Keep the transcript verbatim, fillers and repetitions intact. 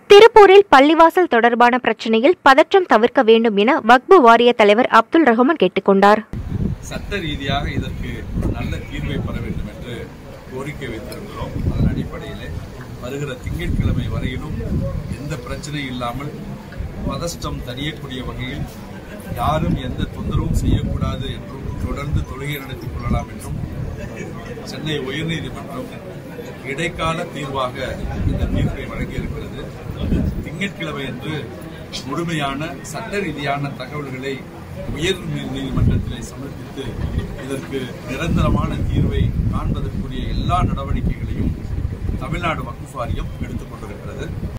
திருப்பூரில் பள்ளிவாசல் தொடர்பான பிரச்சனையில் பதற்றம் தவிர்க்க வேண்டும் என வக்பு வாரிய தலைவர் அப்துல் ரஹ்மான் கேட்டுக்கொண்டார். சட்ட ரீதியாக இதற்கு நல்ல தீர்வை பெற வேண்டும் என்று கோரிக்கை வைத்திருக்கிறோம். அதன் அடிப்படையிலே வருகிற திங்கட்கிழமை வரையிலும் எந்த பிரச்சனை இல்லாமல் பதஷ்டம் தணியக்கூடிய வகையில் யாரும் எந்த தொந்தரவும் செய்யக்கூடாது என்றும் தொடர்ந்து தொழுகை நடத்திக் கொள்ளலாம் என்றும் சென்னை உயர்நீதிமன்றம் இடைக்கால தீர்வாக இந்த தீர்ப்பை வழங்கியிருக்கிறது. திங்கட்கிழமை என்று முழுமையான சட்ட ரீதியான தகவல்களை உயர் நீதிமன்றத்திலே சமர்ப்பித்து இதற்கு நிரந்தரமான தீர்வை காண்பதற்குரிய எல்லா நடவடிக்கைகளையும் தமிழ்நாடு வக்ஃப் வாரியம் எடுத்துக் கொண்டிருக்கிறது.